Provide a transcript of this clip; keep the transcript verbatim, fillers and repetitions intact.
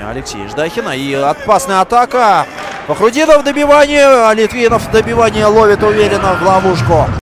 подачами Алексея Ждахина. И опасная атака. Фахрудинов добивание. А Литвинов добивание ловит уверенно в ловушку.